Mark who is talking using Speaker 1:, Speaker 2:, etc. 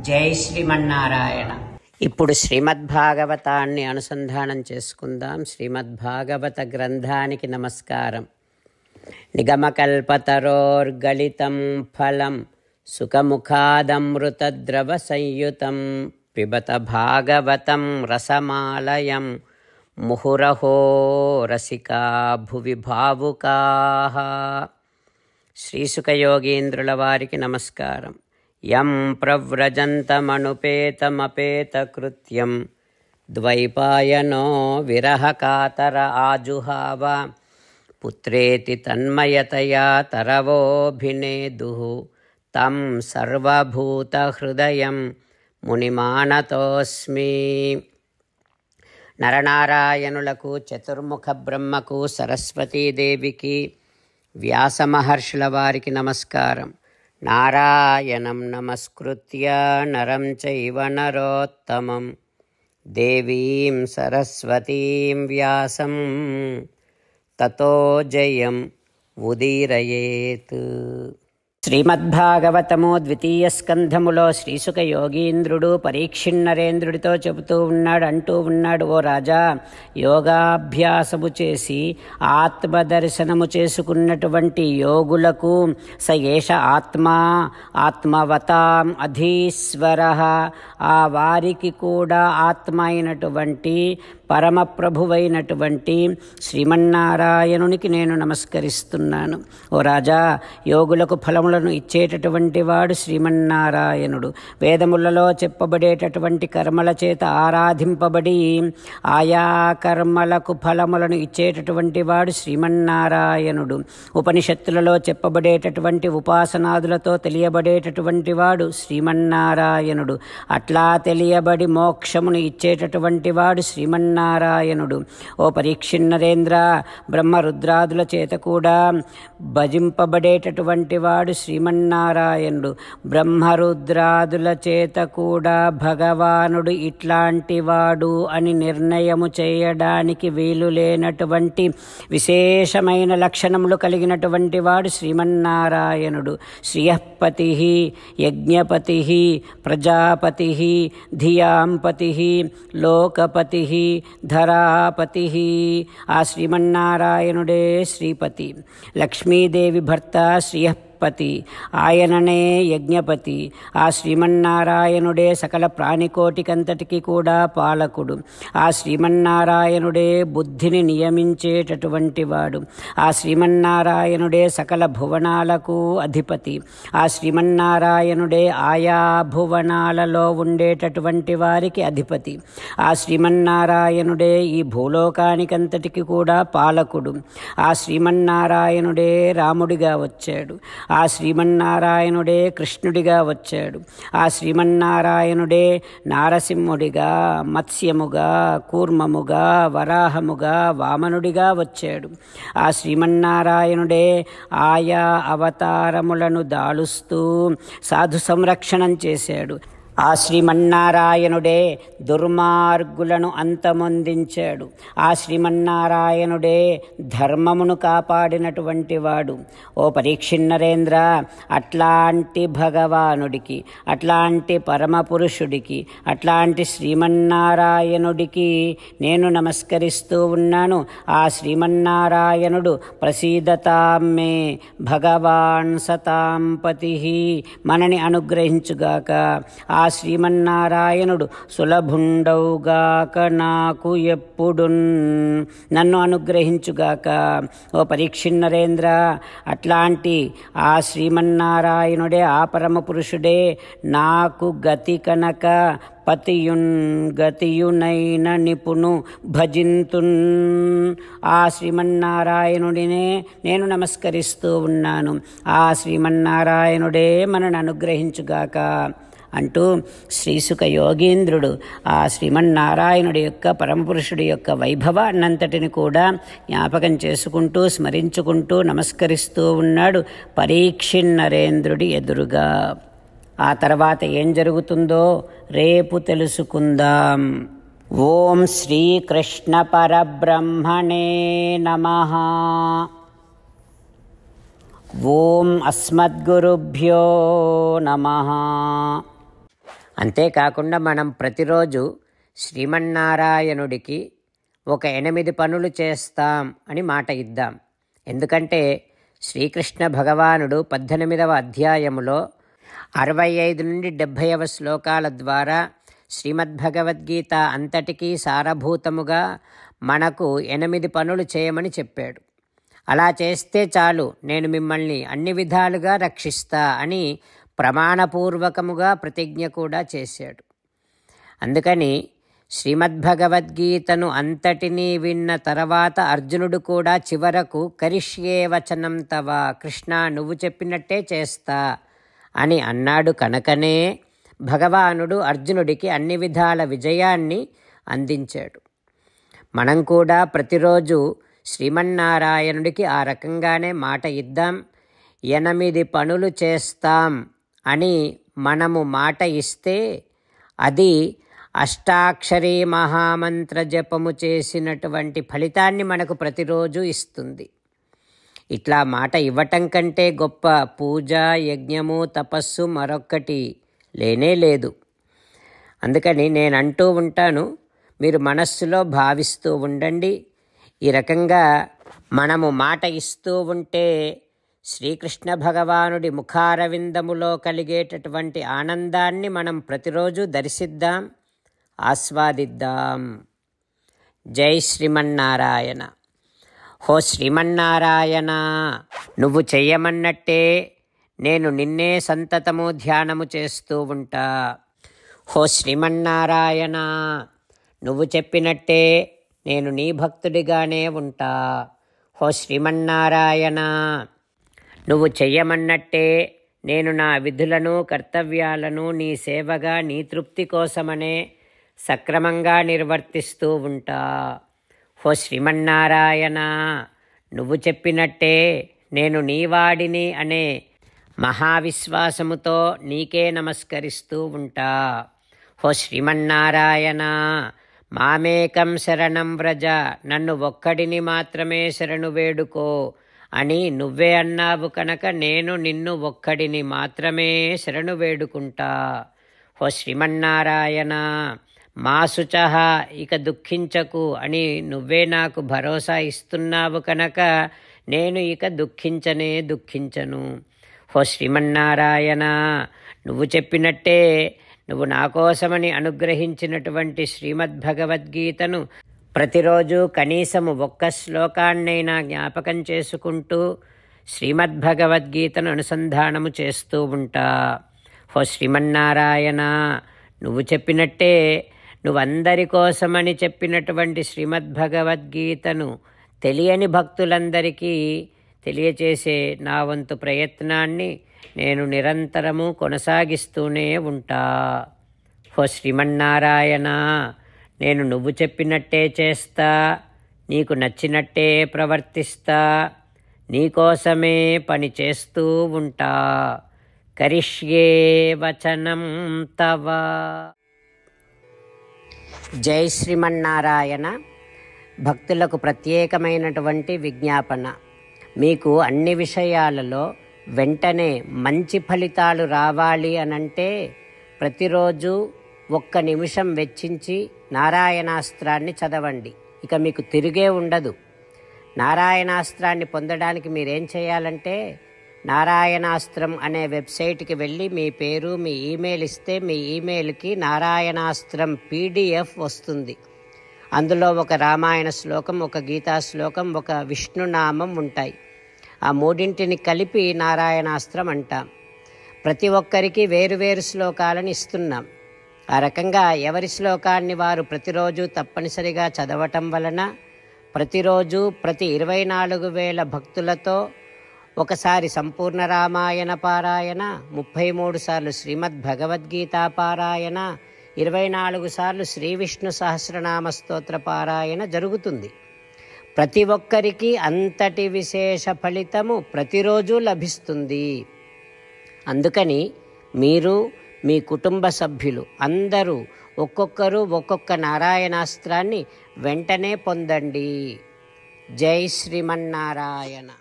Speaker 1: జై శ్రీమన్నారాయణ. ఇప్పుడు శ్రీమద్భాగవతాన్ని అనుసంధానం చేసుకుందాం. శ్రీమద్భాగవత గ్రంథానికి నమస్కారం. నిగమకల్పతరోర్గళితం ఫలం సుఖముఖాదమృతద్రవ సంయుతం పిబత భాగవతం రసమాలయం ముహురహో రసికా భువి భావుకాః. శ్రీసుఖయోగీంద్రుల వారికి నమస్కారం. యం ప్రవ్రజంతమనుపేతమపేతకృత్యం ద్వైపాయనో విరహకాతర ఆజుహావ పుత్రేతి తన్మయతయా తరవోభినేదుః తం సర్వభూతహృదయం మునిమానతోస్మి. నరనారాయణులకు, చతుర్ముఖ బ్రహ్మకు, సరస్వతీదేవికి, వ్యాసమహర్షుల వారికి నమస్కారం. నారాయణం నమస్కృత్య నరం చైవ నరోత్తమం దేవీం సరస్వతీం వ్యాసం తతో జయం ఉదీరయేత్. శ్రీమద్భాగవతము ద్వితీయ స్కంధములో శ్రీసుఖ యోగీంద్రుడు పరీక్షిన్నరేంద్రుడితో అంటూ ఉన్నాడు, ఓ రాజా, యోగాభ్యాసము చేసి ఆత్మదర్శనము చేసుకున్నటువంటి యోగులకు స ఏష ఆత్మా ఆత్మవతాం అధీశ్వర, ఆ వారికి కూడా ఆత్మ అయినటువంటి పరమప్రభువైనటువంటి శ్రీమన్నారాయణునికి నేను నమస్కరిస్తున్నాను. ఓ రాజా, యోగులకు ఫలములను ఇచ్చేటటువంటి వాడు శ్రీమన్నారాయణుడు. వేదములలో చెప్పబడేటటువంటి కర్మల చేత ఆరాధింపబడి ఆయా కర్మలకు ఫలములను ఇచ్చేటటువంటి వాడు శ్రీమన్నారాయణుడు. ఉపనిషత్తులలో చెప్పబడేటటువంటి ఉపాసనాదులతో తెలియబడేటటువంటి వాడు శ్రీమన్నారాయణుడు. అట్లా తెలియబడి మోక్షమును ఇచ్చేటటువంటి వాడు శ్రీమన్నారాయణుడు. ఓ పరీక్షిన్నరేంద్ర, బ్రహ్మరుద్రాదుల చేత కూడా భజింపబడేటటువంటి వాడు శ్రీమన్నారాయణుడు. బ్రహ్మరుద్రాదుల చేత కూడా భగవానుడు ఇట్లాంటి వాడు అని నిర్ణయము చేయడానికి వీలు లేనటువంటి విశేషమైన లక్షణములు కలిగినటువంటి వాడు శ్రీమన్నారాయణుడు. శ్రియఃపతి, యజ్ఞపతి, ప్రజాపతి, ధియాంపతి, లోకపతి, ధరాపతి. ఆ శ్రీమన్నారాయణుడే శ్రీపతి. లక్ష్మీదేవి భర్త శ్రియఃపతి, ఆయననే యజ్ఞపతి. ఆ శ్రీమన్నారాయణుడే సకల ప్రాణికోటికంతటికి కూడా పాలకుడు. ఆ శ్రీమన్నారాయణుడే బుద్ధిని నియమించేటటువంటి వాడు. ఆ శ్రీమన్నారాయణుడే సకల భువనాలకు అధిపతి. ఆ శ్రీమన్నారాయణుడే ఆయా భువనాలలో ఉండేటటువంటి వారికి అధిపతి. ఆ శ్రీమన్నారాయణుడే ఈ భూలోకానికంతటికి కూడా పాలకుడు. ఆ శ్రీమన్నారాయణుడే రాముడిగా వచ్చాడు. ఆ శ్రీమన్నారాయణుడే కృష్ణుడిగా వచ్చాడు. ఆ శ్రీమన్నారాయణుడే నారసింహుడిగా, మత్స్యముగా, కూర్మముగా, వరాహముగా, వామనుడిగా వచ్చాడు. ఆ శ్రీమన్నారాయణుడే ఆయా అవతారములను దాలుస్తూ సాధు సంరక్షణం చేశాడు. ఆ శ్రీమన్నారాయణుడే దుర్మార్గులను అంతమొందించాడు. ఆ శ్రీమన్నారాయణుడే ధర్మమును కాపాడినటువంటి వాడు. ఓ పరీక్షిన్నరేంద్ర, అట్లాంటి భగవానుడికి, అట్లాంటి పరమపురుషుడికి, అట్లాంటి శ్రీమన్నారాయణుడికి నేను నమస్కరిస్తూ ఉన్నాను. ఆ శ్రీమన్నారాయణుడు ప్రసీదతాం మే భగవాన్ సతాం పతి, మనని అనుగ్రహించుగాక. ఆ శ్రీమన్నారాయణుడు సులభుండవుగాక నాకు ఎప్పుడున్, నన్ను అనుగ్రహించుగాక. ఓ పరీక్షిన్నరేంద్ర, అట్లాంటి ఆ శ్రీమన్నారాయణుడే, ఆ పరమ పురుషుడే నాకు గతి కనుక పతియున్ గతియునైన నిపుణు భజింతున్. ఆ శ్రీమన్నారాయణుడినే నేను నమస్కరిస్తూ ఉన్నాను. ఆ శ్రీమన్నారాయణుడే మనను అనుగ్రహించుగాక అంటూ శ్రీసుఖ యోగీంద్రుడు ఆ శ్రీమన్నారాయణుడి యొక్క, పరమపురుషుడి యొక్క వైభవాన్నంతటిని కూడా జ్ఞాపకం చేసుకుంటూ, స్మరించుకుంటూ, నమస్కరిస్తూ ఉన్నాడు పరీక్షిన్నరేంద్రుడి ఎదురుగా. ఆ తర్వాత ఏం జరుగుతుందో రేపు తెలుసుకుందాం. ఓం శ్రీకృష్ణ పరబ్రహ్మణే నమః. ఓం అస్మద్గురుభ్యో నమః. అంతేకాకుండా మనం ప్రతిరోజు శ్రీమన్నారాయణుడికి ఒక 8 పనులు చేస్తాం అని మాట ఇద్దాం. ఎందుకంటే శ్రీకృష్ణ భగవానుడు 18వ అధ్యాయములో 65 నుండి 70వ శ్లోకాల ద్వారా శ్రీమద్భగవద్గీత అంతటికీ సారభూతముగా మనకు 8 పనులు చేయమని చెప్పాడు. అలా చేస్తే చాలు, నేను మిమ్మల్ని అన్ని విధాలుగా రక్షిస్తా అని ప్రమాణపూర్వకముగా ప్రతిజ్ఞ కూడా చేశాడు. అందుకని శ్రీమద్భగవద్గీతను అంతటినీ విన్న తర్వాత అర్జునుడు కూడా చివరకు కరిష్యే వచనం తవ, కృష్ణ నువ్వు చెప్పినట్టే చేస్తా అని అన్నాడు. కనుకనే భగవానుడు అర్జునుడికి అన్ని విధాల విజయాన్ని అందించాడు. మనం కూడా ప్రతిరోజు శ్రీమన్నారాయణుడికి ఆ రకంగానే మాట ఇద్దాం. 8 పనులు చేస్తాం అని మనము మాట ఇస్తే అది అష్టాక్షరీ మహామంత్ర జపము చేసినటువంటి ఫలితాన్ని మనకు ప్రతిరోజు ఇస్తుంది. ఇట్లా మాట ఇవ్వటం కంటే గొప్ప పూజ, యజ్ఞము, తపస్సు మరొక్కటి లేనే లేదు. అందుకని నేను అంటూ ఉంటాను, మీరు మనస్సులో భావిస్తూ ఉండండి. ఈ రకంగా మనము మాట ఇస్తూ ఉంటే శ్రీకృష్ణ భగవానుడి ముఖారవిందములో కలిగేటటువంటి ఆనందాన్ని మనం ప్రతిరోజు దర్శిద్దాం, ఆస్వాదిద్దాం. జై శ్రీమన్నారాయణ. హో శ్రీమన్నారాయణ, నువ్వు చెయ్యమన్నట్టే నేను నిన్నే సంతతము ధ్యానము చేస్తూ ఉంటా. హో శ్రీమన్నారాయణ, నువ్వు చెప్పినట్టే నేను నీ భక్తుడిగానే ఉంటా. హో శ్రీమన్నారాయణ, నువ్వు చెయ్యమన్నట్టే నేను నా విధులను, కర్తవ్యాలను నీ సేవగా, నీ తృప్తి కోసమనే సక్రమంగా నిర్వర్తిస్తూ ఉంటా. హో శ్రీమన్నారాయణ, నువ్వు చెప్పినట్టే నేను నీవాడిని అనే మహావిశ్వాసముతో నీకే నమస్కరిస్తూ ఉంటా. హో శ్రీమన్నారాయణ, మామేకం శరణం వ్రజ, నన్ను ఒక్కడిని మాత్రమే శరణు వేడుకో అని నువ్వే అన్నావు కనుక నేను నిన్ను ఒక్కడిని మాత్రమే శరణు వేడుకుంటా. హో శ్రీమన్నారాయణ, మా శుచః, ఇక దుఃఖించకు అని నువ్వే నాకు భరోసా ఇస్తున్నావు కనుక నేను ఇక దుఃఖించను. హో శ్రీమన్నారాయణ, నువ్వు చెప్పినట్టే నువ్వు నా కోసమని అనుగ్రహించినటువంటి శ్రీమద్భగవద్గీతను ప్రతిరోజు కనీసము 1 శ్లోకాన్నైనా జ్ఞాపకం చేసుకుంటూ శ్రీమద్భగవద్గీతను అనుసంధానము చేస్తూ ఉంటా. హో శ్రీమన్నారాయణ, నువ్వు చెప్పినట్టే నువ్వందరి కోసమని చెప్పినటువంటి శ్రీమద్భగవద్గీతను తెలియని భక్తులందరికీ తెలియచేసే నా వంతు ప్రయత్నాన్ని నేను నిరంతరము కొనసాగిస్తూనే ఉంటా. హో శ్రీమన్నారాయణ, నేను నువ్వు చెప్పినట్టే చేస్తా, నీకు నచ్చినట్టే ప్రవర్తిస్తా, నీకోసమే పని చేస్తూ ఉంటా. కరిష్యే వచనం తవ. జై శ్రీమన్నారాయణ. భక్తులకు ప్రత్యేకమైనటువంటి విజ్ఞాపన. మీకు అన్ని విషయాలలో వెంటనే మంచి ఫలితాలు రావాలి అనంటే ప్రతిరోజు 1 నిమిషం వెచ్చించి నారాయణాస్త్రాన్ని చదవండి. ఇక మీకు తిరిగే ఉండదు. నారాయణాస్త్రాన్ని పొందడానికి మీరేం చేయాలంటే నారాయణాస్త్రం అనే వెబ్సైట్కి వెళ్ళి మీ పేరు, మీ ఈమెయిల్ ఇస్తే మీ ఈమెయిల్కి నారాయణాస్త్రం PDF వస్తుంది. అందులో ఒక రామాయణ శ్లోకం, ఒక గీతా శ్లోకం, ఒక విష్ణునామం ఉంటాయి. ఆ 3ంటిని కలిపి నారాయణాస్త్రం అంటాం. ప్రతి ఒక్కరికి వేరువేరు శ్లోకాలను ఇస్తున్నాం. ఆ రకంగా ఎవరి శ్లోకాన్ని వారు ప్రతిరోజు తప్పనిసరిగా చదవటం వలన ప్రతిరోజు ప్రతి 24,000 భక్తులతో ఒకసారి సంపూర్ణ రామాయణ పారాయణ, 33 సార్లు శ్రీమద్భగవద్గీత పారాయణ, 24 సార్లు శ్రీ విష్ణు సహస్రనామ స్తోత్ర పారాయణ జరుగుతుంది. ప్రతి ఒక్కరికి అంతటి విశేష ఫలితము ప్రతిరోజు లభిస్తుంది. అందుకని మీరు, మీ కుటుంబ సభ్యులు అందరూ ఒక్కొక్కరు ఒక్కొక్క నారాయణాస్త్రాన్ని వెంటనే పొందండి. జై శ్రీమన్నారాయణ.